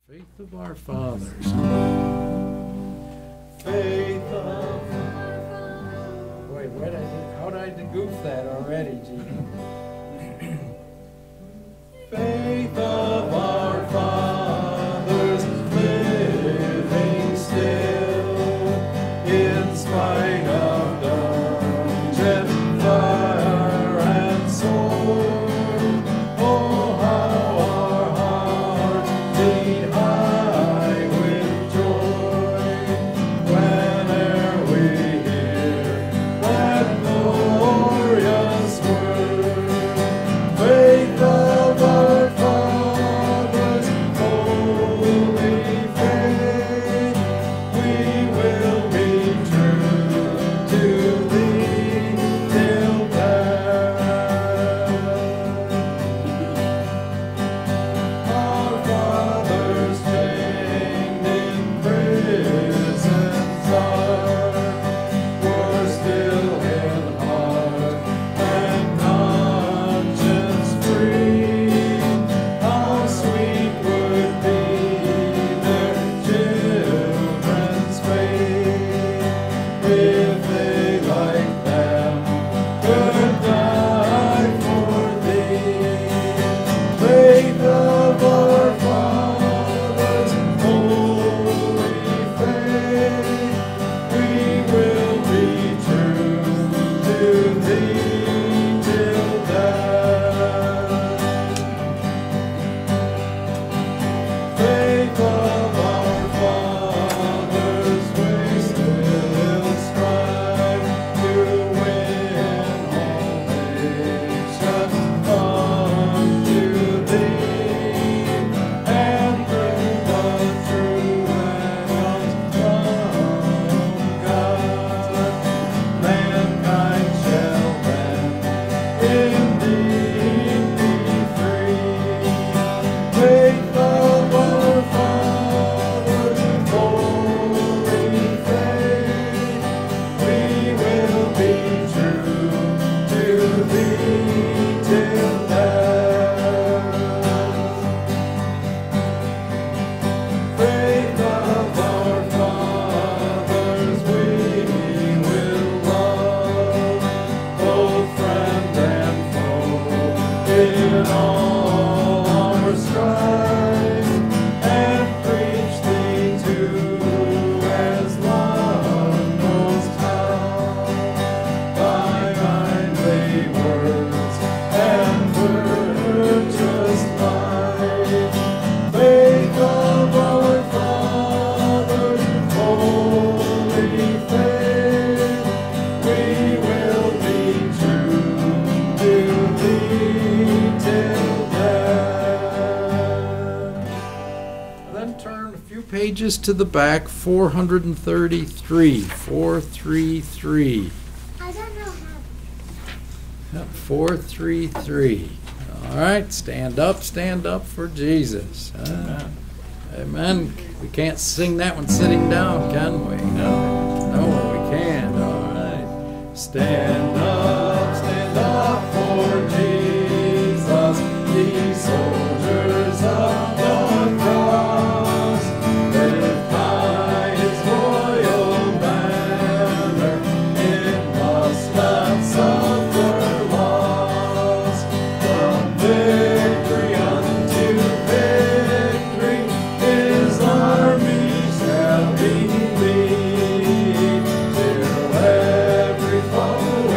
Faith of our fathers. Faith of Wait, how did I goof that already, Gene? faith of our fathers living still in spite of dungeon, fire and sword. Oh, how our hearts beat high with joy whene'er we hear that glorious word. Faith of our fathers, holy faith, we will be true to thee till death. Our fathers chained in prisons were still in heart and conscience free. How sweet would be their children's fate if they, like them, could die for thee. Faith of our fathers, holy faith, we will be true to thee till death. Faith of our fathers, we still strive to win all nations unto thee, and through the true and from God, mankind shall then indeed be free. Faith of our fathers, holy faith, we will be true to thee till death. Faith of our fathers, we will love, both friend and foe, in all our strife, and preach thee to as love most high, by kindly words and virtuous life. Faith of our fathers, holy faith, we will be true to thee till death. Then turn a few pages to the back, 433. 433. I don't know how. Yep, 433. All right, stand up for Jesus. Amen. We can't sing that one sitting down, can we? No, we can't. All right. Stand up for Jesus, ye soldiers of the cross. Lift high his royal banner, it must not suffer loss. From victory unto victory, his army shall he lead, till every foe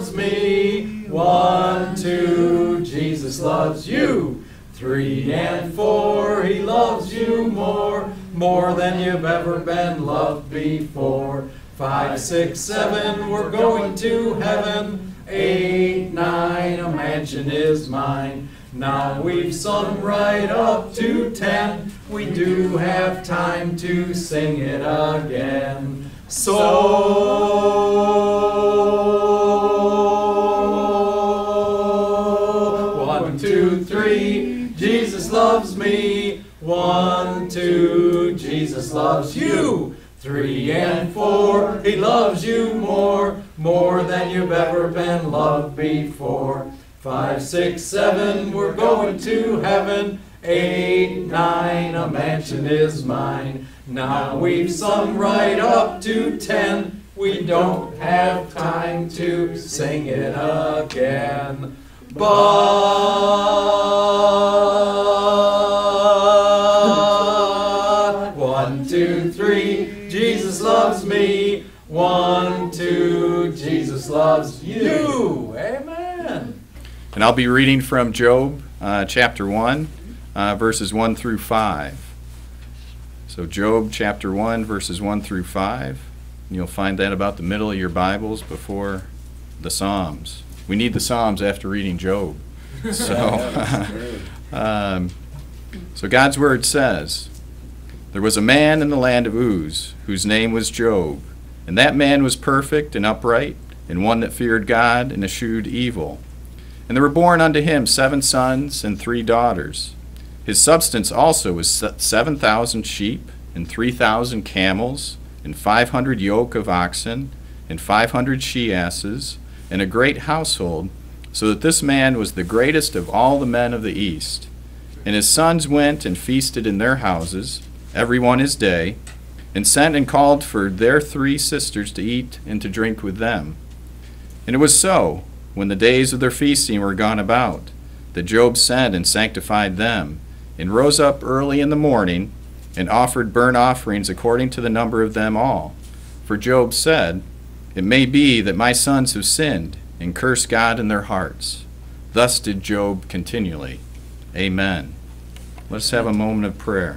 loves me. 1, 2, Jesus loves you. 3 and 4, he loves you more than you've ever been loved before. 5, 6, 7, we're going to heaven. 8, 9, a mansion is mine. Now we've sung right up to 10. We do have time to sing it again. So 1, 2, 3, Jesus loves me. 1, 2, Jesus loves you. 3 and 4, he loves you more than you've ever been loved before. 5, 6, 7, we're going to heaven. 8, 9, a mansion is mine. Now we've sung right up to 10. We don't have time to sing it again. But 1, 2, 3, Jesus loves me. 1, 2, Jesus loves you. Amen. And I'll be reading from Job chapter 1, verses 1 through 5. So Job chapter 1, verses 1 through 5. And you'll find that about the middle of your Bibles before the Psalms. We need the Psalms after reading Job. So, so God's Word says, "There was a man in the land of Uz, whose name was Job. And that man was perfect and upright, and one that feared God and eschewed evil. And there were born unto him 7 sons and 3 daughters. His substance also was 7,000 sheep, and 3,000 camels, and 500 yoke of oxen, and 500 she-asses, and a great household, so that this man was the greatest of all the men of the east. And his sons went and feasted in their houses, every one his day, and sent and called for their 3 sisters to eat and to drink with them. And it was so, when the days of their feasting were gone about, that Job sent and sanctified them, and rose up early in the morning, and offered burnt offerings according to the number of them all. For Job said, It may be that my sons have sinned, and cursed God in their hearts. Thus did Job continually. Amen." Let's have a moment of prayer.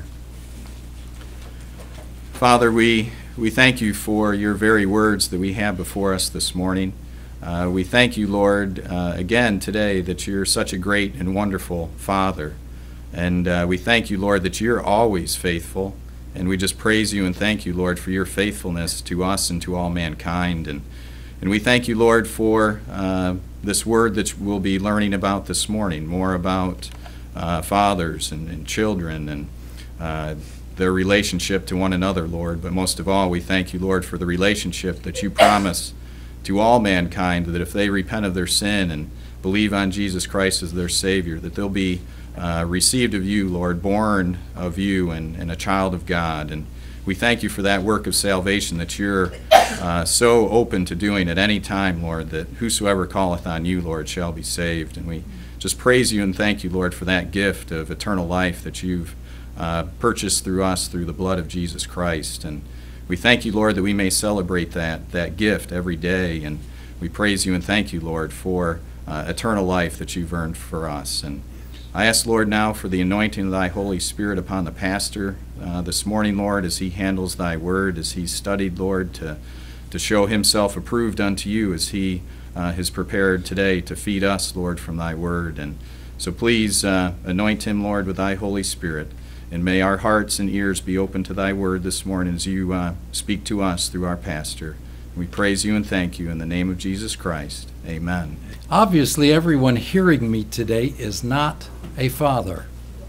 Father, we thank you for your very words that we have before us this morning. We thank you, Lord, again today that you're such a great and wonderful Father. And we thank you, Lord, that you're always faithful. And we just praise you and thank you, Lord, for your faithfulness to us and to all mankind. And we thank you, Lord, for this word that we'll be learning about this morning, more about fathers and children and their relationship to one another, Lord. But most of all, we thank you, Lord, for the relationship that you promise to all mankind, that if they repent of their sin and believe on Jesus Christ as their Savior, that they'll be received of you, Lord, born of you and a child of God. And we thank you for that work of salvation that you're so open to doing at any time, Lord, that whosoever calleth on you, Lord, shall be saved. And we just praise you and thank you, Lord, for that gift of eternal life that you've purchased through us through the blood of Jesus Christ. And we thank you, Lord, that we may celebrate that gift every day. And we praise you and thank you, Lord, for eternal life that you've earned for us. And I ask, Lord, now for the anointing of thy Holy Spirit upon the pastor this morning, Lord, as he handles thy word, as he's studied, Lord, to show himself approved unto you as he has prepared today to feed us, Lord, from thy word. And so please anoint him, Lord, with thy Holy Spirit. And may our hearts and ears be open to thy word this morning as you speak to us through our pastor. We praise you and thank you in the name of Jesus Christ. Amen. Obviously, everyone hearing me today is not a father.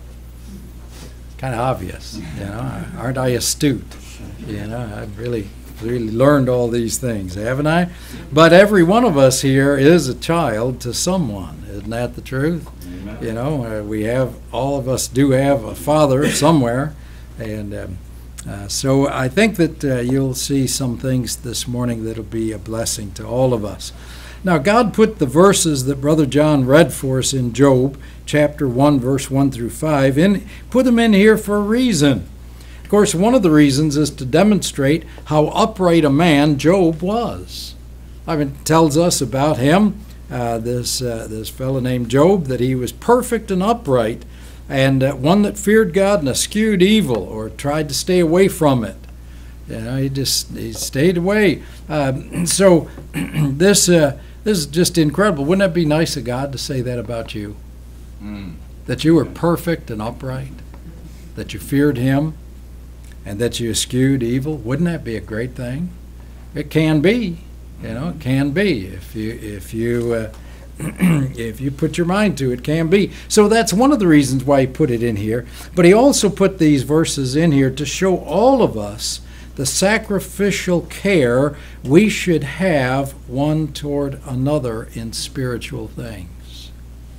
Kind of obvious, you know. Aren't I astute? You know, I've really learned all these things, haven't I? But every one of us here is a child to someone. Isn't that the truth? Amen. You know, all of us do have a father somewhere. And so I think that you'll see some things this morning that'll be a blessing to all of us. Now, God put the verses that Brother John read for us in Job, chapter 1, verse 1 through 5, put them in here for a reason. Of course, one of the reasons is to demonstrate how upright a man Job was. I mean, it tells us about him, this fellow named Job, that he was perfect and upright, and one that feared God and eschewed evil, or tried to stay away from it. You know, he stayed away. So this is just incredible. Wouldn't that be nice of God to say that about you? That you were perfect and upright, that you feared him, and that you eschewed evil. Wouldn't that be a great thing? It can be. You know, it can be if you if you put your mind to it, can be. So that's one of the reasons why he put it in here. But he also put these verses in here to show all of us the sacrificial care we should have one toward another in spiritual things.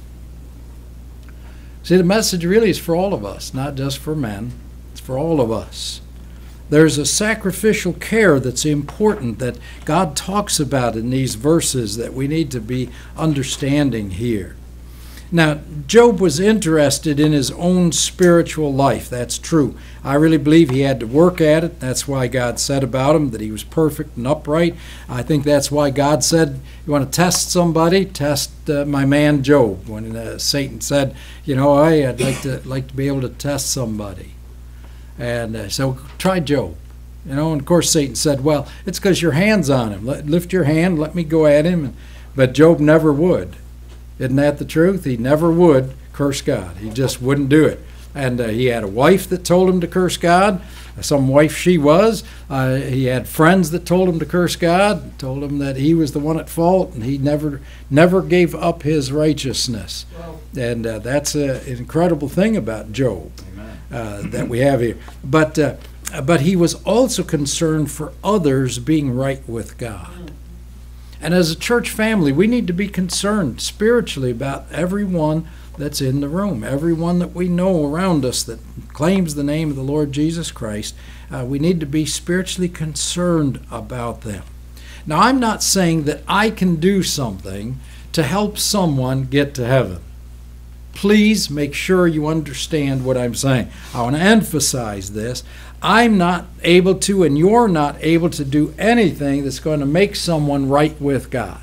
See, the message really is for all of us, not just for men. It's for all of us. There's a sacrificial care that's important that God talks about in these verses that we need to be understanding here. Now, Job was interested in his own spiritual life. That's true. I really believe he had to work at it. That's why God said about him that he was perfect and upright. I think that's why God said, you want to test somebody? Test my man Job. When Satan said, you know, I'd like to be able to test somebody. And so try Job. You know, and of course Satan said, well, it's because your hand's on him. Lift your hand, let me go at him. But Job never would. Isn't that the truth? He never would curse God. He just wouldn't do it. And he had a wife that told him to curse God. Some wife she was. He had friends that told him to curse God, told him that he was the one at fault, and he never gave up his righteousness. Wow. And that's an incredible thing about Job that we have here. But he was also concerned for others being right with God. And as a church family, we need to be concerned spiritually about everyone that's in the room, everyone that we know around us that claims the name of the Lord Jesus Christ. We need to be spiritually concerned about them. Now, I'm not saying that I can do something to help someone get to heaven. Please make sure you understand what I'm saying. I want to emphasize this. I'm not able to, and you're not able to do anything that's going to make someone right with God.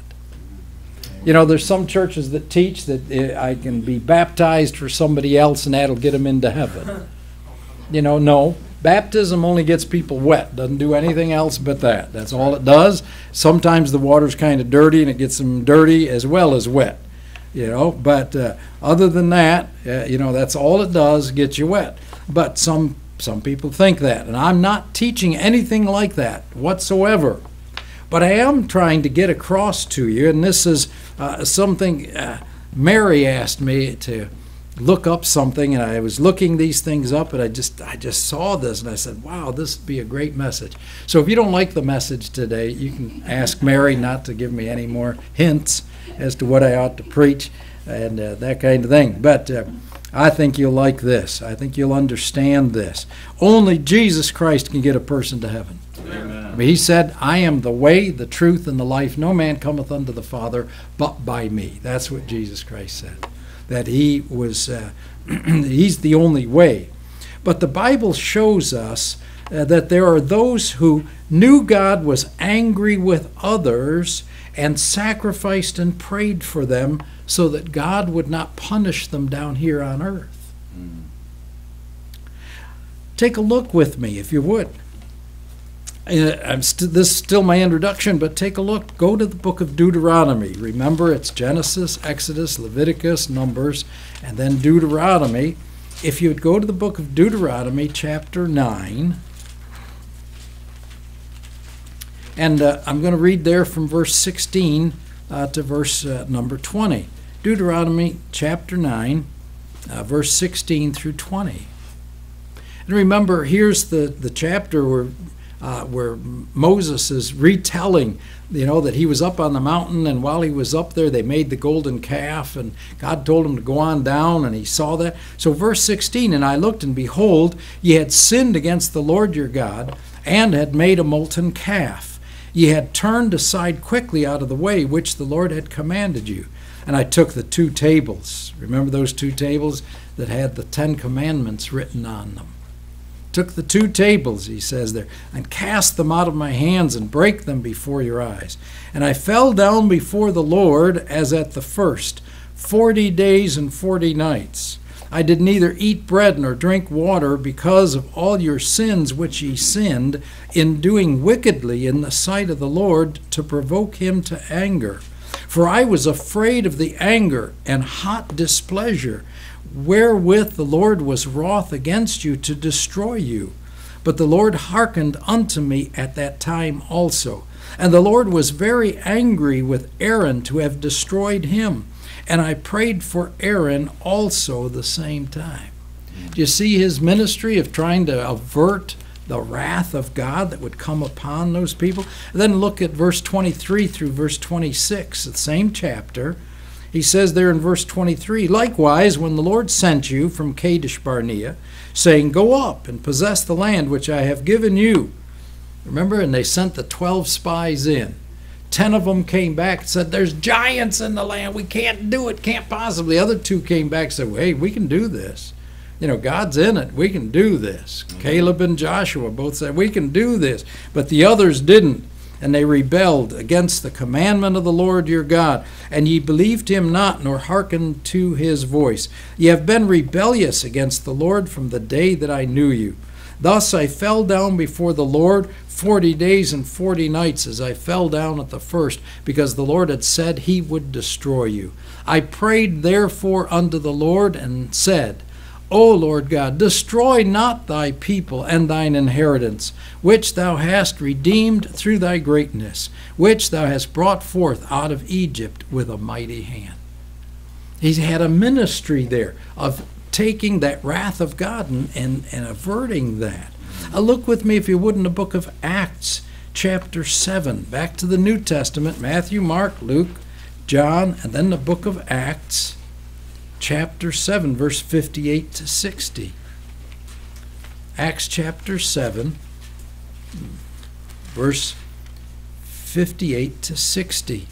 You know, there's some churches that teach that I can be baptized for somebody else and that'll get them into heaven. You know, no. Baptism only gets people wet. Doesn't do anything else but that. That's all it does. Sometimes the water's kind of dirty and it gets them dirty as well as wet. You know, but other than that, you know, that's all it does, get you wet. But some people think that, and I'm not teaching anything like that whatsoever. But I am trying to get across to you, and this is something Mary asked me to look up something, and I was looking these things up, and I just saw this, and I said, wow, this would be a great message. So if you don't like the message today, you can ask Mary not to give me any more hints as to what I ought to preach and that kind of thing. But I think you'll like this. I think you'll understand this. Only Jesus Christ can get a person to heaven. Amen. I mean, he said, I am the way, the truth, and the life. No man cometh unto the Father but by me. That's what Jesus Christ said. That he was, he's the only way. But the Bible shows us that there are those who knew God was angry with others and sacrificed and prayed for them so that God would not punish them down here on earth. Take a look with me, if you would. This is still my introduction, but take a look. Go to the book of Deuteronomy. Remember, it's Genesis, Exodus, Leviticus, Numbers, and then Deuteronomy. If you would go to the book of Deuteronomy, chapter 9, and I'm going to read there from verse 16 to verse number 20. Deuteronomy chapter 9, verse 16 through 20. And remember, here's the chapter where Moses is retelling, you know, that he was up on the mountain, and while he was up there, they made the golden calf, and God told him to go on down, and he saw that. So verse 16, and I looked, and behold, ye had sinned against the Lord your God, and had made a molten calf. Ye had turned aside quickly out of the way which the Lord had commanded you. And I took the 2 tables. Remember those 2 tables that had the 10 commandments written on them? took the 2 tables, he says there, and cast them out of my hands and brake them before your eyes. And I fell down before the Lord as at the first, 40 days and 40 nights. I did neither eat bread nor drink water because of all your sins which ye sinned in doing wickedly in the sight of the Lord to provoke him to anger. For I was afraid of the anger and hot displeasure wherewith the Lord was wroth against you to destroy you. But the Lord hearkened unto me at that time also. And the Lord was very angry with Aaron to have destroyed him. And I prayed for Aaron also the same time. Do you see his ministry of trying to avert the wrath of God that would come upon those people? And then look at verse 23 through verse 26, the same chapter. He says there in verse 23, likewise, when the Lord sent you from Kadesh Barnea, saying, go up and possess the land which I have given you. Remember, and they sent the 12 spies in. 10 of them came back and said, there's giants in the land. We can't do it, can't possibly. The other 2 came back and said, well, hey, we can do this. You know, God's in it. We can do this. Caleb and Joshua both said, we can do this. But the others didn't. And they rebelled against the commandment of the Lord your God. And ye believed him not, nor hearkened to his voice. Ye have been rebellious against the Lord from the day that I knew you. Thus I fell down before the Lord 40 days and 40 nights as I fell down at the first, because the Lord had said he would destroy you. I prayed therefore unto the Lord and said, O Lord God, destroy not thy people and thine inheritance, which thou hast redeemed through thy greatness, which thou hast brought forth out of Egypt with a mighty hand. He had a ministry there of taking that wrath of God and averting that. Look with me, if you would, in the book of Acts, chapter 7. Back to the New Testament, Matthew, Mark, Luke, John, and then the book of Acts, chapter 7, verse 58 to 60. Acts chapter 7, verse 58 to 60.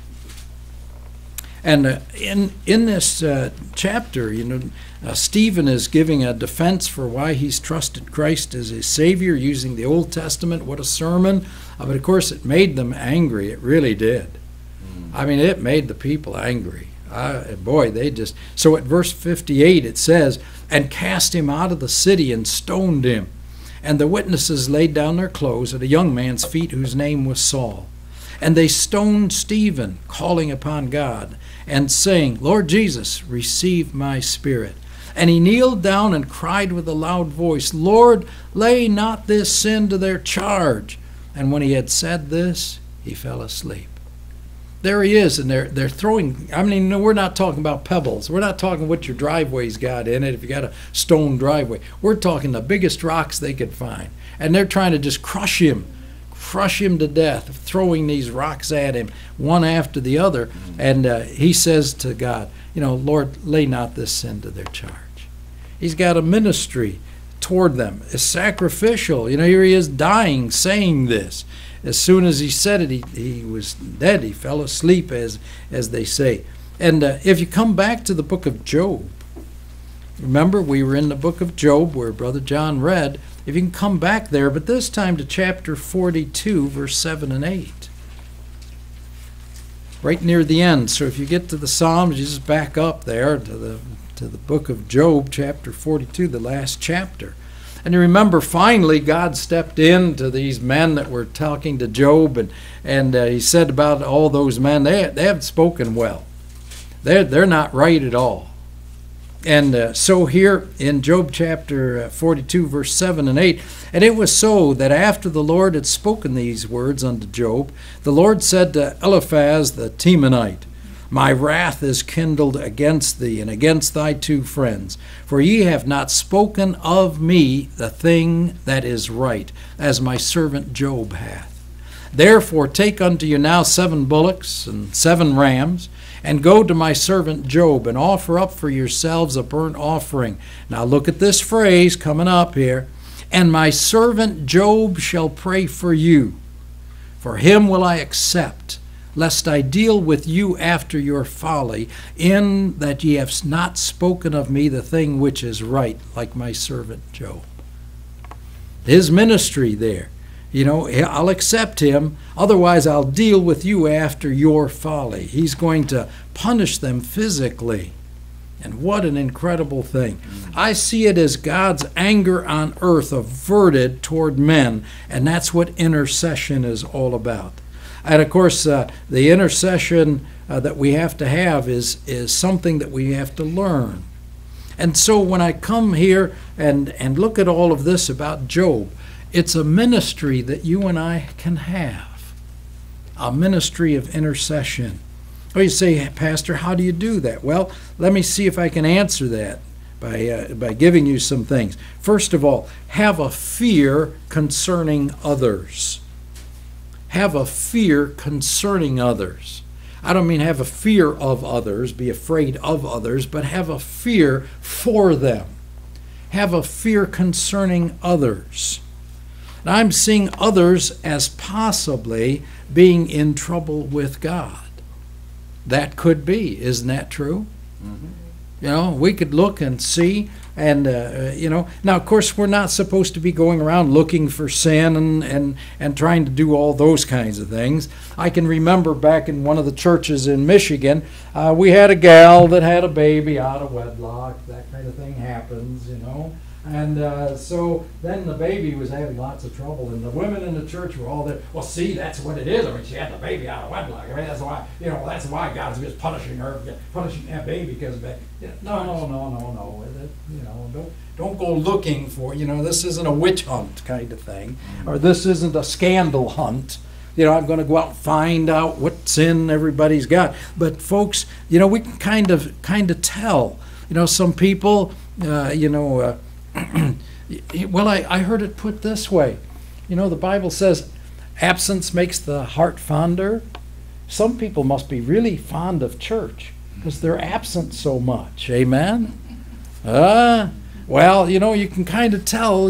And in this chapter, you know, Stephen is giving a defense for why he's trusted Christ as his Savior using the Old Testament. What a sermon. But of course it made them angry. It really did. I mean, it made the people angry. Boy, they just... So at verse 58 it says, and cast him out of the city and stoned him. And the witnesses laid down their clothes at a young man's feet whose name was Saul. And they stoned Stephen, calling upon God, and saying, Lord Jesus, receive my spirit. And he kneeled down and cried with a loud voice, Lord, lay not this sin to their charge. And when he had said this, he fell asleep. There he is, and they're throwing, I mean, no, we're not talking about pebbles. We're not talking what your driveway's got in it, if you got a stone driveway. We're talking the biggest rocks they could find. And they're trying to just crush him to death, throwing these rocks at him, one after the other. And he says to God, you know, Lord, lay not this sin to their charge. He's got a ministry toward them. It's sacrificial. You know, here he is dying, saying this. As soon as he said it, he was dead. He fell asleep, as they say. And if you come back to the book of Job, remember we were in the book of Job where Brother John read. If you can come back there, but this time to chapter 42, verse 7 and 8. Right near the end. So if you get to the Psalms, you just back up there to the book of Job, chapter 42, the last chapter. And you remember, finally, God stepped in to these men that were talking to Job, and he said about all those men, they haven't spoken well. They're not right at all. And so here in Job chapter 42, verse 7 and 8, and it was so that after the Lord had spoken these words unto Job, the Lord said to Eliphaz the Temanite, My wrath is kindled against thee and against thy 2 friends, for ye have not spoken of me the thing that is right, as my servant Job hath. Therefore take unto you now 7 bullocks and 7 rams, and go to my servant Job, and offer up for yourselves a burnt offering. Now look at this phrase coming up here. And my servant Job shall pray for you. For him will I accept, lest I deal with you after your folly, in that ye have not spoken of me the thing which is right, like my servant Job. his ministry there. You know, I'll accept him, otherwise I'll deal with you after your folly. He's going to punish them physically. And what an incredible thing. I see it as God's anger on earth averted toward men, and that's what intercession is all about. And of course, the intercession that we have to have is something that we have to learn. And so when I come here and look at all of this about Job, it's a ministry that you and I can have, a ministry of intercession. Oh, you say, Pastor, how do you do that? Well, let me see if I can answer that by giving you some things. First of all, have a fear concerning others. Have a fear concerning others. I don't mean have a fear of others, be afraid of others, but have a fear for them. Have a fear concerning others. Now, I'm seeing others as possibly being in trouble with God. That could be. Isn't that true? Mm-hmm. You know, we could look and see, and, now, of course, we're not supposed to be going around looking for sin and trying to do all those kinds of things. I can remember back in one of the churches in Michigan, we had a gal that had a baby out of wedlock. That kind of thing happens, you know. And so then the baby was having lots of trouble, and the women in the church were all there. Well, see, that's what it is. I mean, she had the baby out of wedlock. I mean, that's why God's just punishing her, punishing that baby because of that. No. Don't go looking for. This isn't a witch hunt kind of thing, or this isn't a scandal hunt. I'm going to go out and find out what sin everybody's got. But folks, we can kind of tell. Some people, well, I heard it put this way. The Bible says absence makes the heart fonder. Some people must be really fond of church because they're absent so much. Amen? Well, you can kind of tell,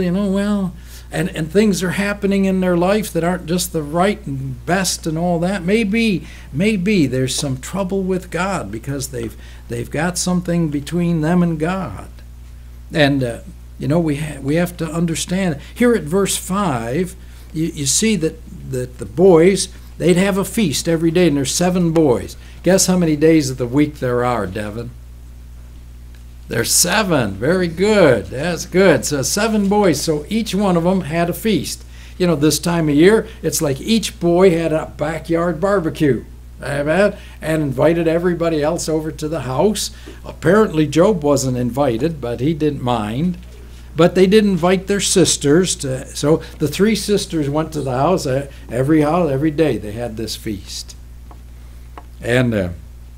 and things are happening in their life that aren't just the right and best and all that. Maybe there's some trouble with God because they've got something between them and God. And we have to understand. Here at verse 5, you see that the boys, they'd have a feast every day, and there's 7 boys. Guess how many days of the week there are, Devin? There's 7. Very good. That's good. So 7 boys. So each one of them had a feast. This time of year, it's like each boy had a backyard barbecue. Amen. And invited everybody else over to the house. Apparently Job wasn't invited, but he didn't mind. But they did invite their sisters. So the 3 sisters went to the house. Every day they had this feast. And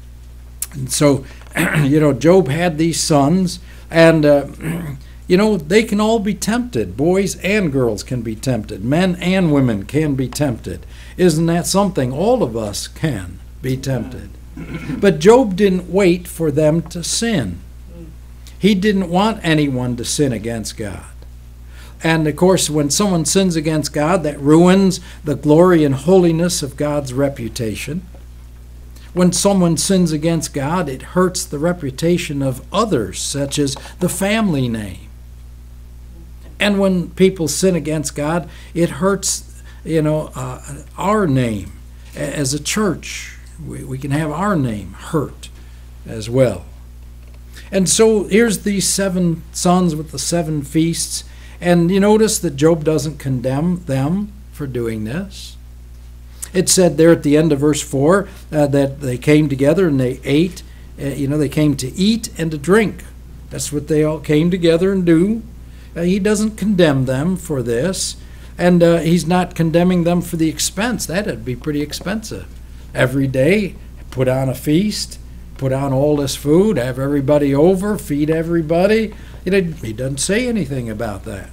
so, Job had these sons. And, they can all be tempted. Boys and girls can be tempted. Men and women can be tempted. Isn't that something? All of us can be tempted. But Job didn't wait for them to sin. He didn't want anyone to sin against God. And of course, when someone sins against God, that ruins the glory and holiness of God's reputation. When someone sins against God, it hurts the reputation of others, such as the family name. And when people sin against God, it hurts, our name as a church. We can have our name hurt as well. And so here's these 7 sons with the 7 feasts. And you notice that Job doesn't condemn them for doing this. It said there at the end of verse 4 that they came together and they ate. They came to eat and to drink. That's what they all came together and do. He doesn't condemn them for this. And he's not condemning them for the expense. That'd be pretty expensive. Every day, put on a feast. Put on all this food, have everybody over, feed everybody. He doesn't say anything about that.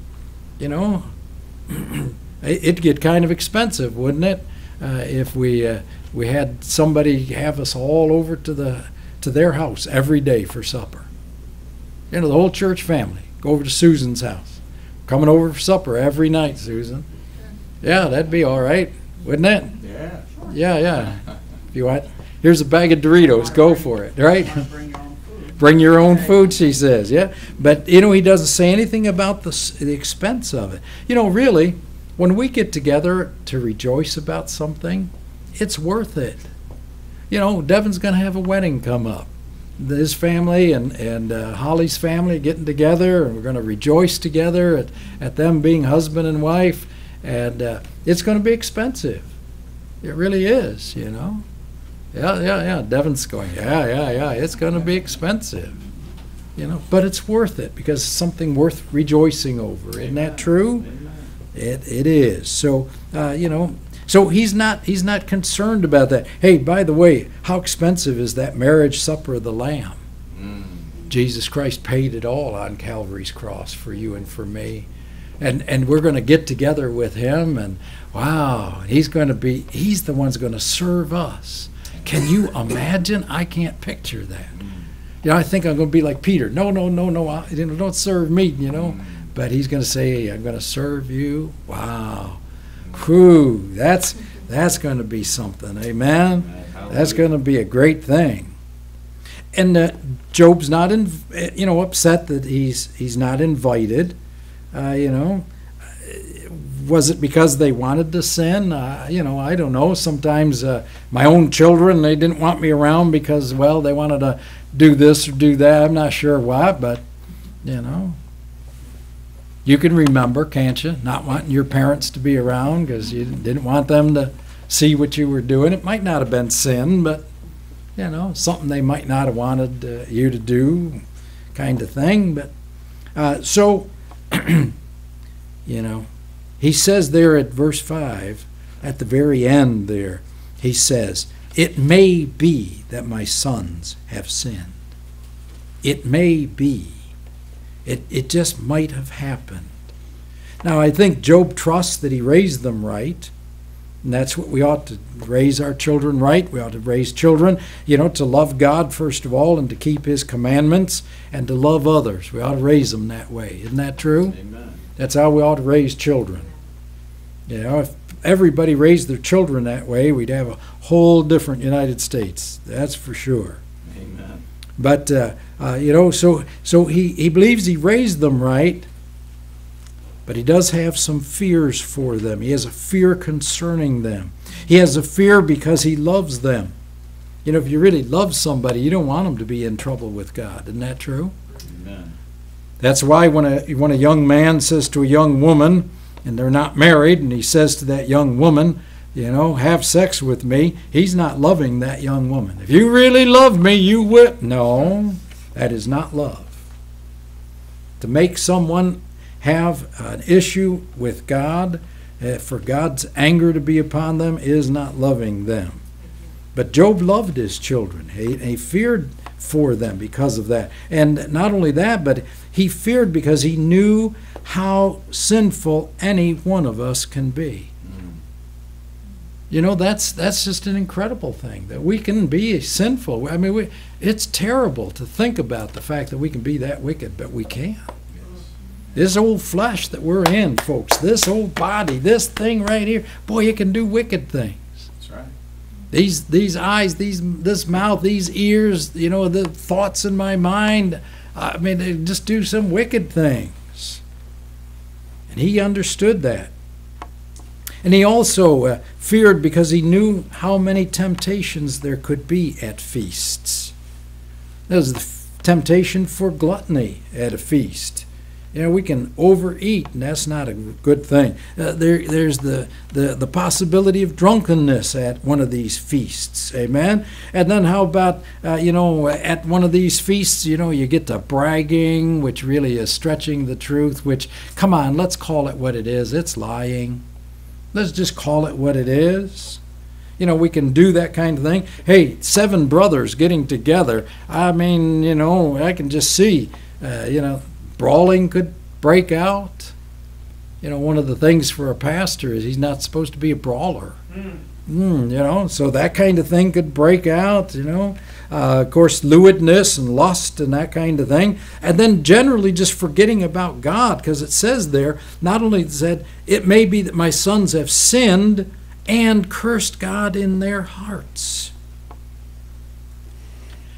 It'd get kind of expensive, wouldn't it, if we had somebody have us all over to their house every day for supper. The whole church family go over to Susan's house. Coming over for supper every night, Susan. Yeah, that'd be all right, wouldn't it? Yeah. Yeah. If you want. Here's a bag of Doritos. Go for it, right? Bring your own food, she says. Yeah, but you know, he doesn't say anything about the expense of it. You know, really, when we get together to rejoice about something, it's worth it. You know, Devin's going to have a wedding come up. His family and Holly's family getting together, and we're going to rejoice together at them being husband and wife, and it's going to be expensive. It really is, you know. Yeah. Devin's going, yeah. It's going to be expensive, you know, but it's worth it because it's something worth rejoicing over. Isn't that true? It is. So, you know. So he's not concerned about that. Hey, by the way, how expensive is that marriage supper of the Lamb? Jesus Christ paid it all on Calvary's cross for you and for me. And we're going to get together with him, and wow, he's the one who's going to serve us. Can you imagine? I can't picture that. You know, I think I'm going to be like Peter. No, don't serve me, you know. But he's going to say, hey, I'm going to serve you. Wow. Whew, that's going to be something, amen. That's going to be a great thing. And Job's not, upset that he's not invited. You know, was it because they wanted to sin? You know, I don't know. Sometimes my own children, they didn't want me around because, well, they wanted to do this or do that. I'm not sure why, but you know. You can remember, can't you, not wanting your parents to be around because you didn't want them to see what you were doing. It might not have been sin, but, you know, something they might not have wanted you to do kind of thing. But so, you know, he says there at verse 5, at the very end there, he says, it may be that my sons have sinned. It may be. It just might have happened. Now, I think Job trusts that he raised them right, and that's what we ought to raise our children right. We ought to raise children, you know, to love God first of all and to keep his commandments and to love others. We ought to raise them that way. Isn't that true? Amen. That's how we ought to raise children. You know, if everybody raised their children that way, we'd have a whole different United States. That's for sure. Amen. But, you know, so he believes he raised them right, but he does have some fears for them. He has a fear concerning them. He has a fear because he loves them. You know, if you really love somebody, you don't want them to be in trouble with God. Isn't that true? Amen. That's why when a young man says to a young woman, and they're not married, and he says to that young woman, you know, have sex with me, he's not loving that young woman. If you really love me, you would. No, that is not love. To make someone have an issue with God, for God's anger to be upon them, is not loving them. But Job loved his children. He feared for them because of that. And not only that, but he feared because he knew how sinful any one of us can be. You know, that's just an incredible thing, that we can be sinful. I mean, it's terrible to think about the fact that we can be that wicked, but we can. This old flesh that we're in, folks, this old body, this thing right here, boy, it can do wicked things. That's right. These eyes, this mouth, these ears, you know, the thoughts in my mind, I mean, they just do some wicked things. And he understood that. And he also feared because he knew how many temptations there could be at feasts. There's the temptation for gluttony at a feast. You know, we can overeat, and that's not a good thing. There's the possibility of drunkenness at one of these feasts, amen? And then how about, you know, at one of these feasts, you know, you get to bragging, which really is stretching the truth, which, come on, let's call it what it is. It's lying. Let's just call it what it is. You know, we can do that kind of thing. Hey, 7 brothers getting together. I mean, you know, I can just see, you know, brawling could break out. You know, one of the things for a pastor is he's not supposed to be a brawler. You know, so that kind of thing could break out, you know. Of course, lewdness and lust and that kind of thing. And then generally just forgetting about God, because it says there, not only said, it may be that my sons have sinned and cursed God in their hearts.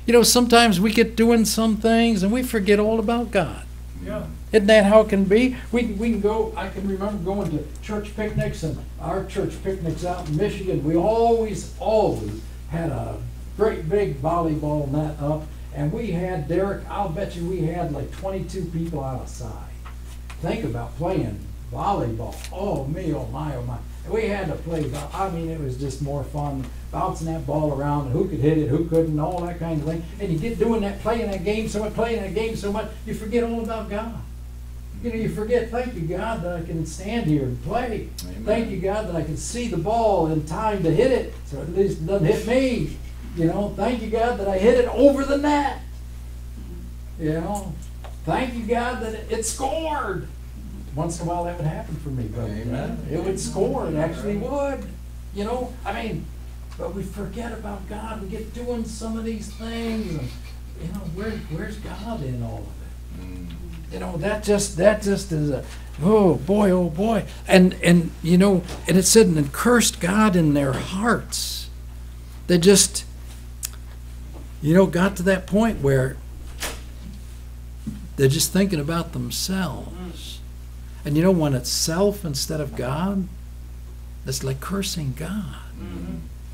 You know, sometimes we get doing some things and we forget all about God. Yeah. Isn't that how it can be? We can go, I can remember going to church picnics, and our church picnics out in Michigan, we always had a great big volleyball net up, and we had, Derek, I'll bet you we had like 22 people outside. Think about playing volleyball. Oh me, oh my, oh my. We had to play, I mean, it was just more fun bouncing that ball around, and who could hit it, who couldn't, all that kind of thing. And you get doing that, playing that game so much, you forget all about God. You know, you forget, thank you, God, that I can stand here and play. Amen. Thank you, God, that I can see the ball in time to hit it, so at least it doesn't hit me. You know, thank you, God, that I hit it over the net. You know, thank you, God, that it scored. Once in a while that would happen for me, but it would score, it actually would. You know, I mean, but we forget about God. We get doing some of these things, and, you know, where's God in all of it? You know, that just is a, oh boy. And you know, and it said, and cursed God in their hearts. They just, you know, got to that point where they're just thinking about themselves. And you know, when it's self instead of God, it's like cursing God. Mm-hmm.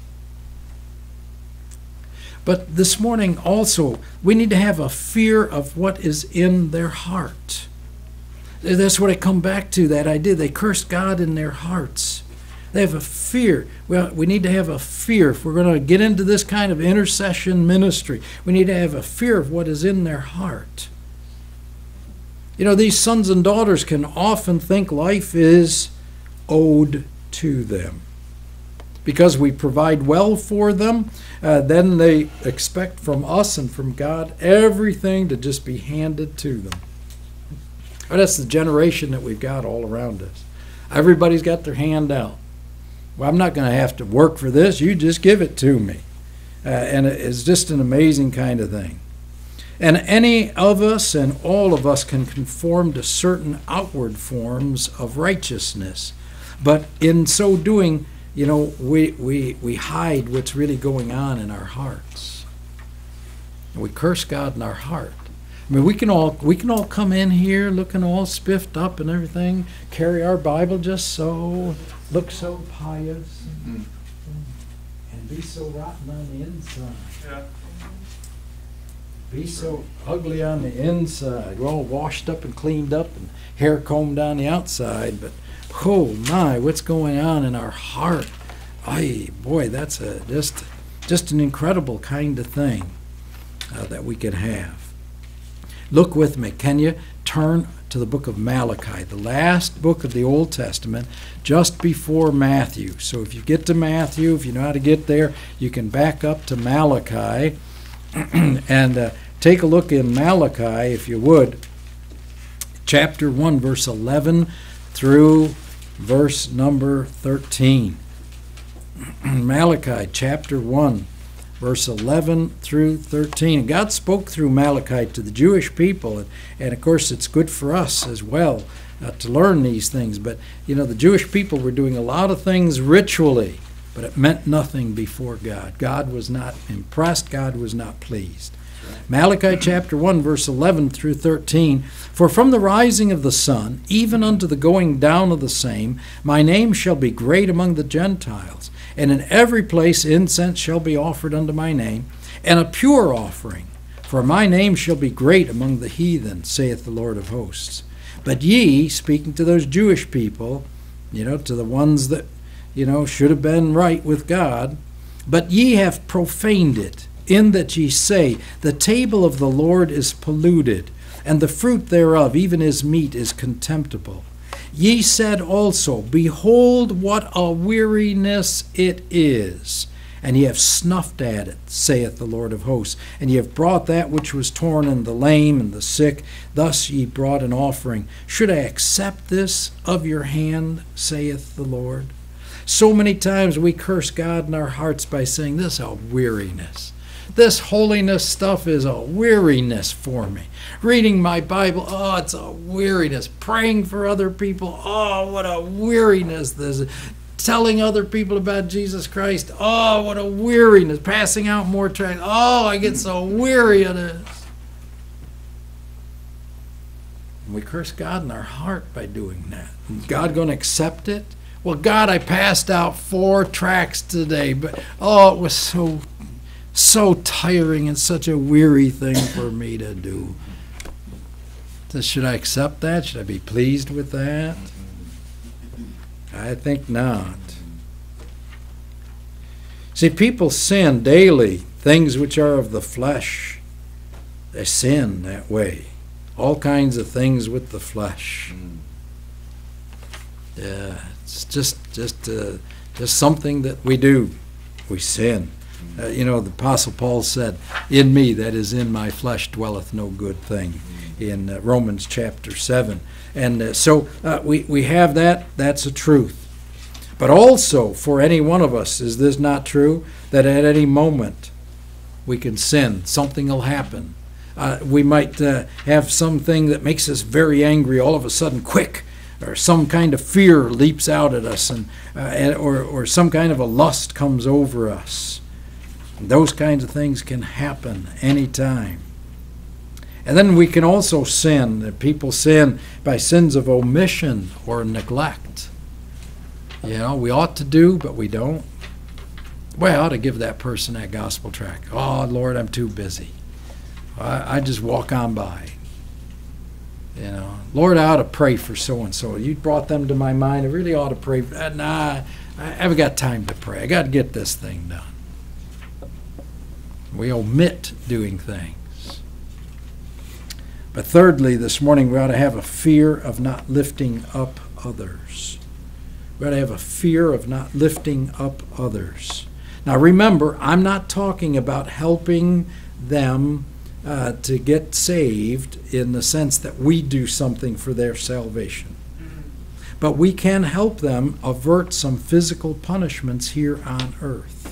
But this morning also, we need to have a fear of what is in their heart. That's what I come back to, that idea. They cursed God in their hearts. They have a fear. Well, we need to have a fear. If we're going to get into this kind of intercession ministry, we need to have a fear of what is in their heart. You know, these sons and daughters can often think life is owed to them. Because we provide well for them, then they expect from us and from God everything to just be handed to them. But that's the generation that we've got all around us. Everybody's got their hand out. Well, I'm not going to have to work for this. You just give it to me. And it's just an amazing kind of thing. And any of us and all of us can conform to certain outward forms of righteousness. But in so doing, you know, we hide what's really going on in our hearts. And we curse God in our heart. I mean, we can all come in here looking all spiffed up and everything, carry our Bible just so, look so pious, and be so rotten on the inside. Yeah. Be so ugly on the inside. We're all washed up and cleaned up and hair combed on the outside, but oh my, what's going on in our heart? Ay, boy, that's just an incredible kind of thing that we can have. Look with me. Can you turn to the book of Malachi, the last book of the Old Testament, just before Matthew. So if you get to Matthew, if you know how to get there, you can back up to Malachi and take a look in Malachi, if you would, chapter 1, verse 11 through verse number 13. Malachi chapter 1, verse 11 through 13. And God spoke through Malachi to the Jewish people, and of course it's good for us as well to learn these things. But you know, the Jewish people were doing a lot of things ritually, but it meant nothing before God. God was not impressed. God was not pleased. Malachi chapter 1, verse 11 through 13. For from the rising of the sun, even unto the going down of the same, my name shall be great among the Gentiles, and in every place incense shall be offered unto my name, and a pure offering. For my name shall be great among the heathen, saith the Lord of hosts. But ye, speaking to those Jewish people, you know, to the ones that, you know, should have been right with God, but ye have profaned it, in that ye say, the table of the Lord is polluted, and the fruit thereof, even his meat, is contemptible. Ye said also, behold, what a weariness it is, and ye have snuffed at it, saith the Lord of hosts, and ye have brought that which was torn, and the lame, and the sick, thus ye brought an offering. Should I accept this of your hand, saith the Lord? So many times we curse God in our hearts by saying, this is a weariness. This holiness stuff is a weariness for me. Reading my Bible, oh, it's a weariness. Praying for other people, oh, what a weariness this is. telling other people about Jesus Christ. Oh, what a weariness. Passing out more tracts. Oh, I get so weary of this. And we curse God in our heart by doing that. Is God going to accept it? Well, God, I passed out 4 tracts today, but oh, it was so tiring and such a weary thing for me to do. So should I accept that? Should I be pleased with that? I think not. See, people sin daily, things which are of the flesh. They sin that way. All kinds of things with the flesh. Yeah, it's just something that we do. We sin. The Apostle Paul said, "In me, that is in my flesh, dwelleth no good thing," in Romans chapter 7. And so we have that. That's a truth. But also, for any one of us, is this not true? That at any moment we can sin. Something will happen. We might have something that makes us very angry all of a sudden, quick, or some kind of fear leaps out at us, or some kind of a lust comes over us. Those kinds of things can happen anytime. And then we can also sin. People sin by sins of omission or neglect. We ought to do, but we don't. Well, I ought to give that person that gospel tract. Oh, Lord, I'm too busy. I just walk on by. Lord, I ought to pray for so-and-so. You brought them to my mind. I really ought to pray. Nah, I haven't got time to pray. I got to get this thing done. We omit doing things. But thirdly, this morning, we ought to have a fear of not lifting up others. We ought to have a fear of not lifting up others. Now remember, I'm not talking about helping them to get saved in the sense that we do something for their salvation. But we can help them avert some physical punishments here on earth.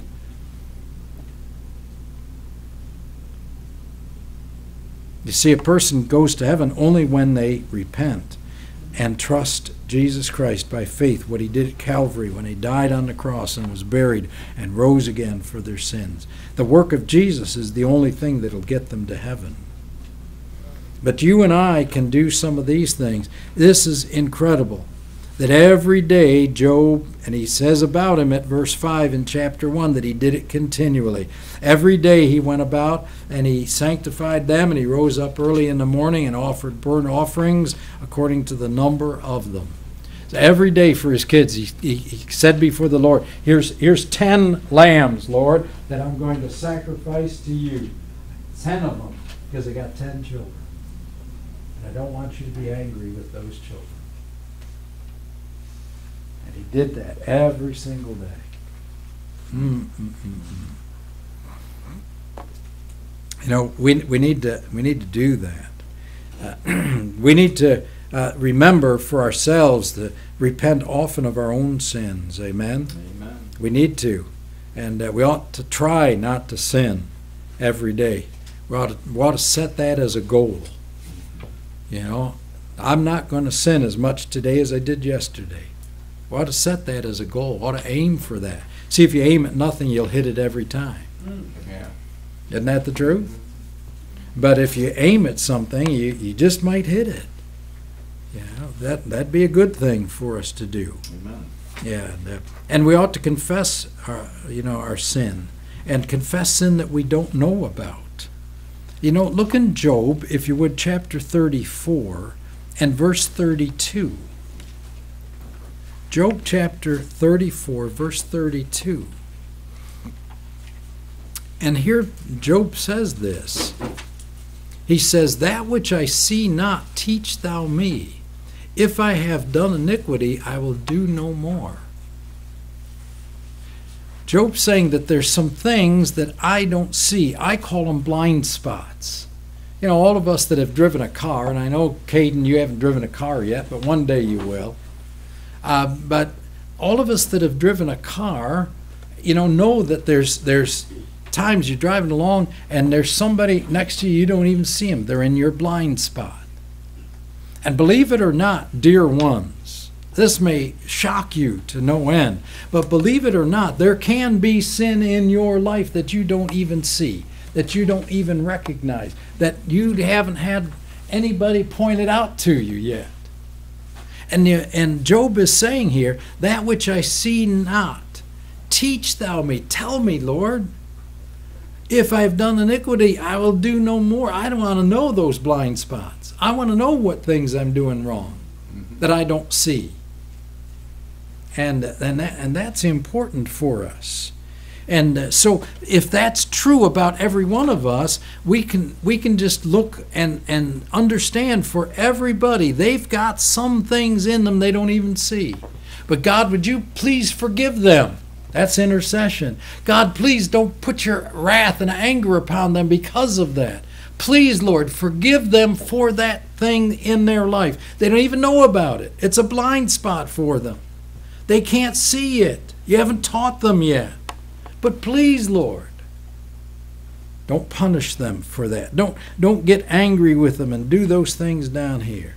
You see, a person goes to heaven only when they repent and trust Jesus Christ by faith, what he did at Calvary when he died on the cross and was buried and rose again for their sins. The work of Jesus is the only thing that will get them to heaven. But you and I can do some of these things. This is incredible. That every day Job, and he says about him at verse 5 in chapter 1 that he did it continually. Every day he went about and he sanctified them, and he rose up early in the morning and offered burnt offerings according to the number of them. So every day for his kids he said before the Lord, here's 10 lambs, Lord, that I'm going to sacrifice to you. 10 of them, because I got 10 children. And I don't want you to be angry with those children. And he did that every single day. We need to do that. We need to remember for ourselves to repent often of our own sins. Amen? Amen. We need to. And we ought to try not to sin every day. We ought to set that as a goal. I'm not going to sin as much today as I did yesterday. We ought to set that as a goal. We ought to aim for that. See, if you aim at nothing, you'll hit it every time. Yeah. Isn't that the truth? But if you aim at something, you just might hit it. That'd be a good thing for us to do. Amen. Yeah, and we ought to confess our sin, and confess sin that we don't know about. Look in Job, if you would, chapter 34 and verse 32. Job chapter 34, verse 32. And here Job says this. He says, "That which I see not, teach thou me. If I have done iniquity, I will do no more." Job's saying that there's some things that I don't see. I call them blind spots. All of us that have driven a car, and I know, Caden, you haven't driven a car yet, but one day you will. But all of us that have driven a car, know that there's times you're driving along and there's somebody next to you, you don't even see them. They're in your blind spot. And believe it or not, dear ones, This may shock you to no end. But believe it or not, there can be sin in your life that you don't even see, that you don't even recognize, that you haven't had anybody point it out to you yet. And Job is saying here, that which I see not, teach thou me. Tell me, Lord. If I have done iniquity, I will do no more. I don't want to know those blind spots. I want to know what things I'm doing wrong that I don't see. And that's important for us. And so if that's true about every one of us, we can just look and understand for everybody, they've got some things in them they don't even see. But God, would you please forgive them? That's intercession. God, please don't put your wrath and anger upon them because of that. Please, Lord, forgive them for that thing in their life. They don't even know about it. It's a blind spot for them. They can't see it. You haven't taught them yet. But please, Lord, don't punish them for that. Don't get angry with them and do those things down here.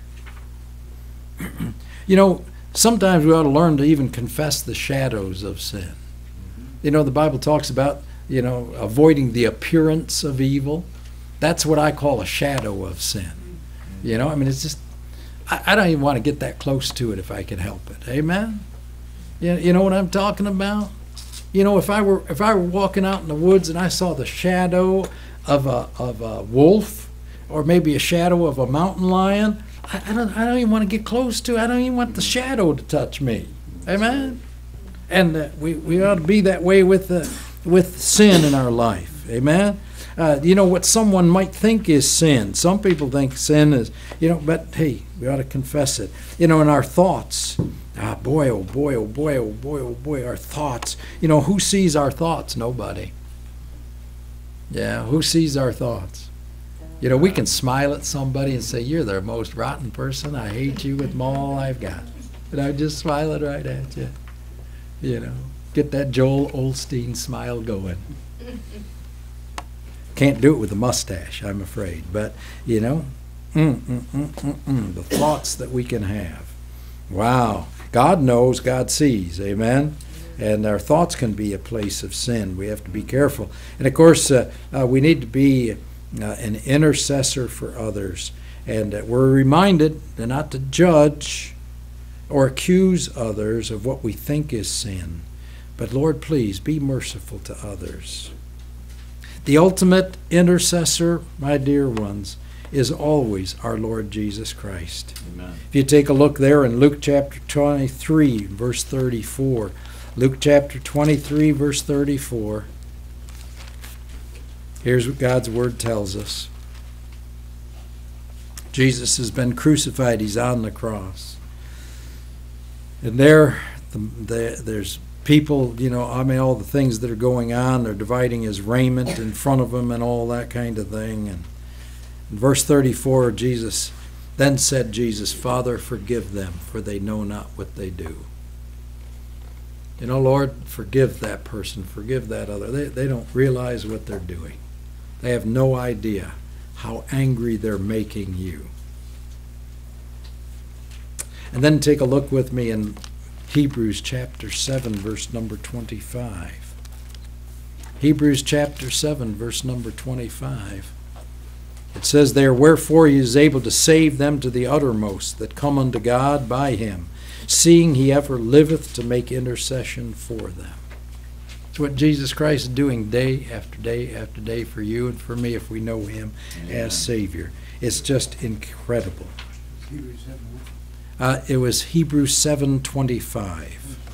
You know, sometimes we ought to learn to even confess the shadows of sin. You know, the Bible talks about, you know, avoiding the appearance of evil. That's what I call a shadow of sin. You know, I mean, it's just, I don't even want to get that close to it if I can help it. Amen? You know what I'm talking about? You know, if I were walking out in the woods and I saw the shadow of a wolf, or maybe a shadow of a mountain lion, I don't even want to get close to it. I don't even want the shadow to touch me. Amen? And we ought to be that way with sin in our life. Amen? You know, what someone might think is sin. Some people think sin is, you know, but hey, we ought to confess it. You know, in our thoughts. Boy, oh boy, oh boy, oh boy, oh boy, our thoughts. You know, who sees our thoughts? Nobody. Yeah, who sees our thoughts? You know, we can smile at somebody and say, you're the most rotten person. I hate you with all I've got. And I just smile it right at you. You know, get that Joel Osteen smile going. Can't do it with a mustache, I'm afraid. But, you know, the thoughts that we can have. Wow. God knows, God sees. Amen? And our thoughts can be a place of sin. We have to be careful. And, of course, we need to be an intercessor for others. And we're reminded not to judge or accuse others of what we think is sin. But, Lord, please be merciful to others. The ultimate intercessor, my dear ones, is always our Lord Jesus Christ. Amen. If you take a look there in Luke chapter 23, verse 34. Luke chapter 23, verse 34. Here's what God's Word tells us. Jesus has been crucified. He's on the cross. And there's people, you know, I mean, all the things that are going on. They're dividing his raiment in front of him and all that kind of thing. And in verse 34, then said Jesus, Father, forgive them, for they know not what they do. You know, Lord, forgive that person, forgive that other. They don't realize what they're doing. They have no idea how angry they're making you. And then take a look with me in Hebrews chapter 7, verse number 25. Hebrews chapter 7, verse number 25. It says there, wherefore he is able to save them to the uttermost that come unto God by him, seeing he ever liveth to make intercession for them. It's what Jesus Christ is doing day after day after day for you and for me if we know him as Savior. It's just incredible. It was Hebrews 7:25.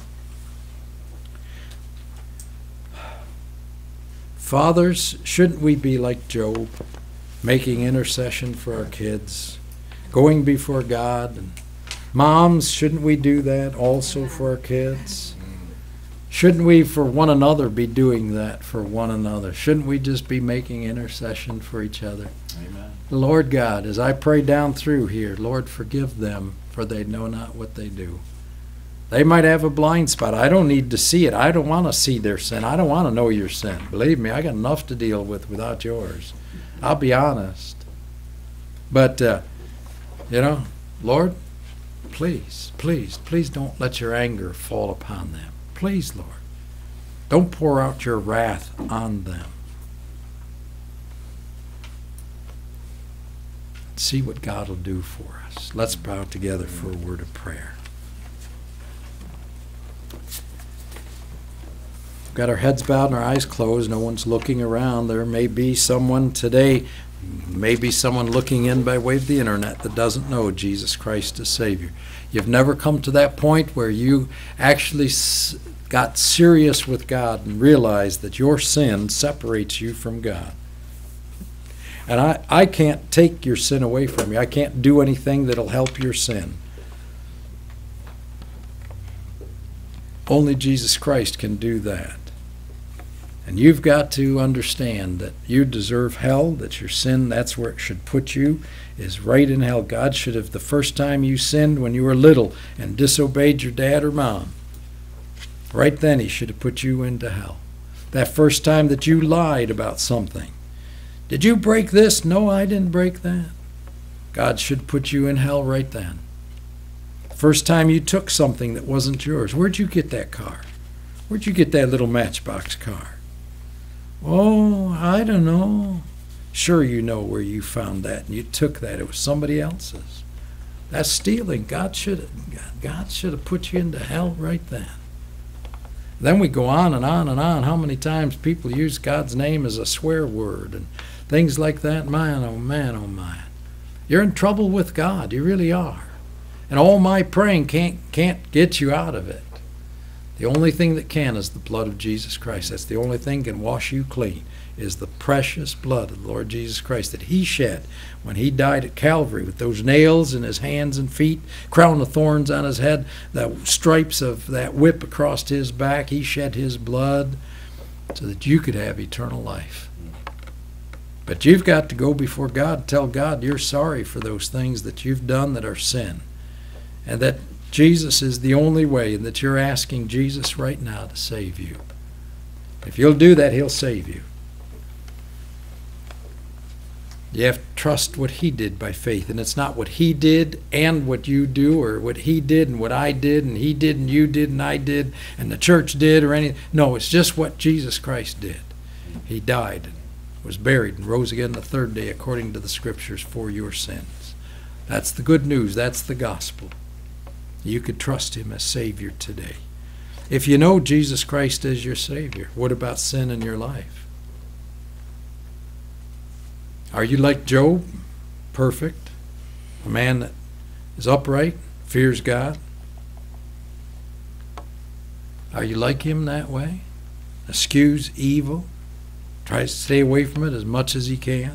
Fathers, shouldn't we be like Job, making intercession for our kids, going before God? And moms, shouldn't we do that also for our kids? Shouldn't we for one another be doing that for one another? Shouldn't we just be making intercession for each other? Amen. Lord God, as I pray down through here, Lord, forgive them, for they know not what they do. They might have a blind spot. I don't need to see it. I don't want to see their sin. I don't want to know your sin. Believe me, I got enough to deal with without yours. I'll be honest. But, you know, Lord, please, please, please don't let your anger fall upon them. Please, Lord. Don't pour out your wrath on them. See what God will do for us. Let's bow together for a word of prayer. We've got our heads bowed and our eyes closed. No one's looking around. There may be someone today, maybe someone looking in by way of the internet that doesn't know Jesus Christ as Savior. You've never come to that point where you actually got serious with God and realized that your sin separates you from God. And I can't take your sin away from you. I can't do anything that'll help your sin. Only Jesus Christ can do that. And you've got to understand that you deserve hell, that your sin, that's where it should put you, is right in hell. God should have, the first time you sinned when you were little and disobeyed your dad or mom, right then he should have put you into hell. That first time that you lied about something. Did you break this? No, I didn't break that. God should put you in hell right then. First time you took something that wasn't yours. Where'd you get that car? Where'd you get that little Matchbox car? Oh, I don't know. Sure you know where you found that and you took that. It was somebody else's. That's stealing. God should have put you into hell right then. Then we go on and on and on. How many times people use God's name as a swear word and things like that? Man, oh man, oh man. You're in trouble with God. You really are. And all my praying can't get you out of it. The only thing that can is the blood of Jesus Christ. That's the only thing can wash you clean, is the precious blood of the Lord Jesus Christ that he shed when he died at Calvary with those nails in his hands and feet, crown of thorns on his head, the stripes of that whip across his back. He shed his blood so that you could have eternal life. But you've got to go before God and tell God you're sorry for those things that you've done that are sin, and that Jesus is the only way, and that you're asking Jesus right now to save you. If you'll do that, he'll save you. You have to trust what he did by faith, and it's not what he did and what you do, or what he did and what I did, and he did and you did and I did and the church did, or anything. No, it's just what Jesus Christ did. He died, was buried, and rose again the third day according to the Scriptures for your sins. That's the good news. That's the gospel. You could trust him as Savior today. If you know Jesus Christ as your Savior, what about sin in your life? Are you like Job? Perfect. A man that is upright, fears God? Are you like him that way? Eschews evil? Tries to stay away from it as much as he can?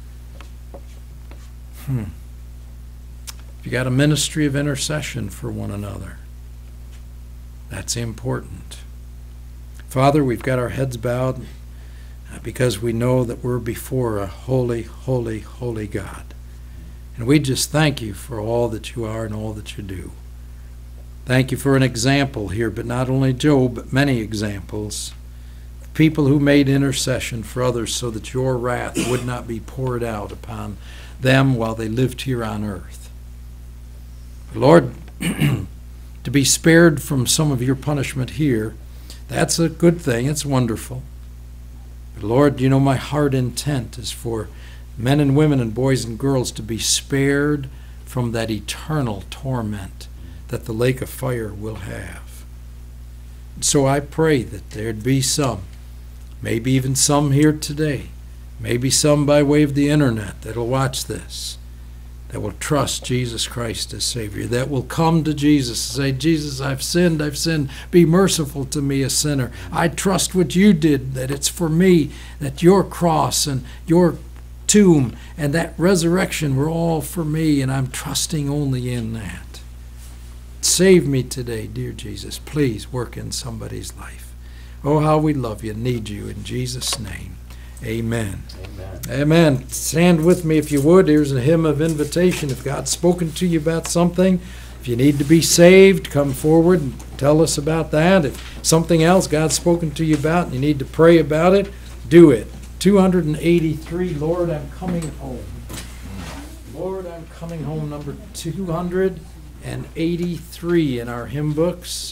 You got a ministry of intercession for one another. That's important. Father, we've got our heads bowed because we know that we're before a holy, holy, holy God. And we just thank you for all that you are and all that you do. Thank you for an example here, but not only Job, but many examples of people who made intercession for others so that your wrath would not be poured out upon them while they lived here on earth. Lord, to be spared from some of your punishment here, that's a good thing. It's wonderful. But Lord, you know my heart intent is for men and women and boys and girls to be spared from that eternal torment that the lake of fire will have. And so I pray that there'd be some, maybe even some here today, maybe some by way of the internet that'll watch this, that will trust Jesus Christ as Savior, that will come to Jesus and say, Jesus, I've sinned, be merciful to me, a sinner. I trust what you did, that it's for me, that your cross and your tomb and that resurrection were all for me, and I'm trusting only in that. Save me today, dear Jesus. Please work in somebody's life. Oh, how we love you and need you in Jesus' name. Amen. Amen. Amen. Stand with me if you would. Here's a hymn of invitation. If God's spoken to you about something, if you need to be saved, come forward and tell us about that. If something else God's spoken to you about and you need to pray about it, do it. 283, Lord, I'm coming home. Lord, I'm coming home, number 283. 283 in our hymn books.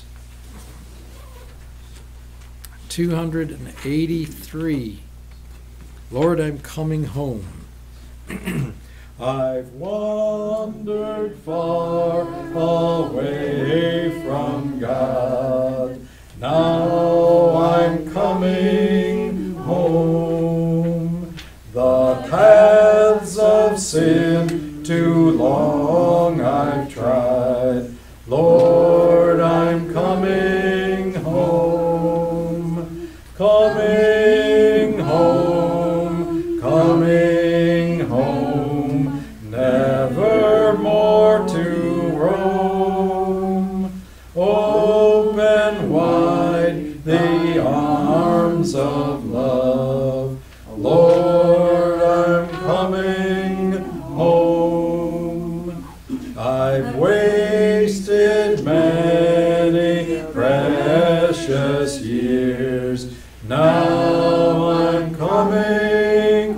283. Lord, I'm coming home. I've wandered far away from God. Now I'm coming home. The paths of sin too long I've tried. Lord, I'm coming home. Coming home. Coming home. Never more to roam. Open wide the arms of love. Lord, I'm coming home. I've wasted many precious years. Now I'm coming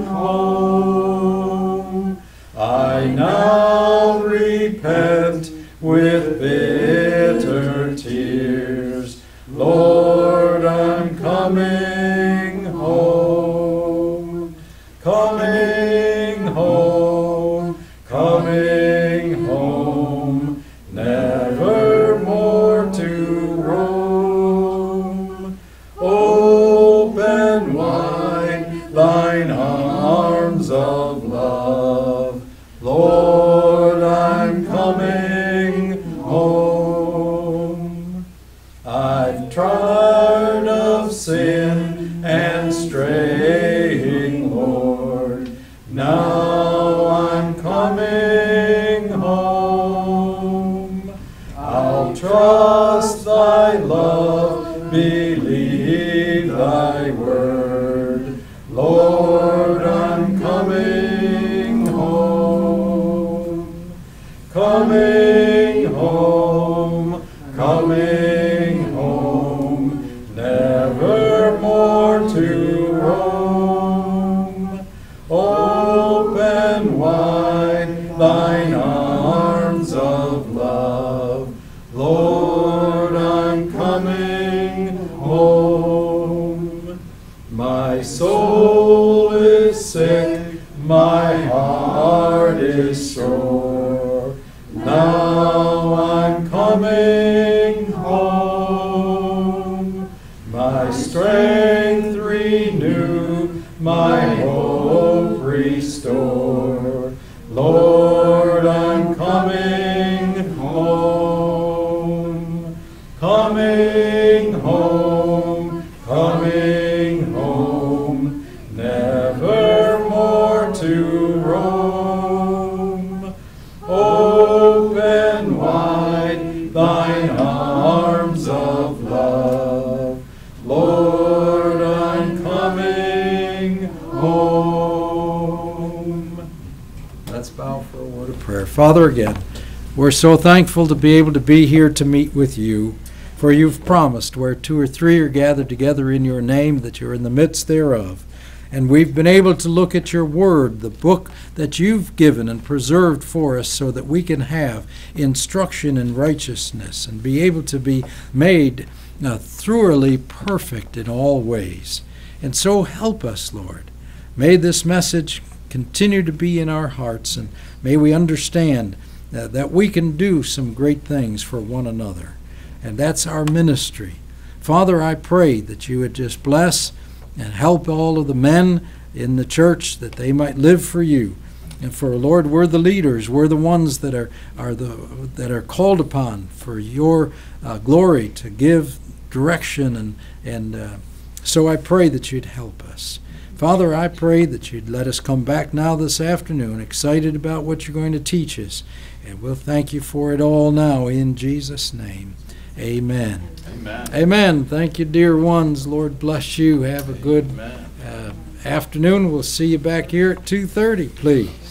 home. I now repent with bitter tears. Lord, I'm coming home. Coming home. Coming home. Never more to roam. Open wide thine arms of love. Lord, I'm coming home. I've tried of sin and straying, Lord. Now I'm coming home. I'll trust thy love, believe thy word. Lord, I'm coming home. Coming home. Coming home. Never more to roam. Open wide thine arms of love. Lord, I'm coming home. My soul is sick, my heart is sore. Now I'm coming home. My strength renew, my hope restore. Lord, I'm coming home. Coming home. Coming home. Never more to roam. Open wide thine arms of love. Lord, I'm coming home. Let's bow for a word of prayer. Father, again, we're so thankful to be able to be here to meet with you, for you've promised where 2 or 3 are gathered together in your name that you're in the midst thereof. And we've been able to look at your word, the book that you've given and preserved for us so that we can have instruction in righteousness and be able to be made thoroughly perfect in all ways. And so help us, Lord. May this message continue to be in our hearts, and may we understand that we can do some great things for one another. And that's our ministry. Father, I pray that you would just bless and help all of the men in the church that they might live for you. And for Lord, we're the leaders. We're the ones that are called upon for your glory to give direction. And so I pray that you'd help us. Father, I pray that you'd let us come back now this afternoon excited about what you're going to teach us. And we'll thank you for it all now in Jesus' name. Amen. Amen. Amen. Thank you, dear ones. Lord bless you. Have a good afternoon. We'll see you back here at 2:30, please.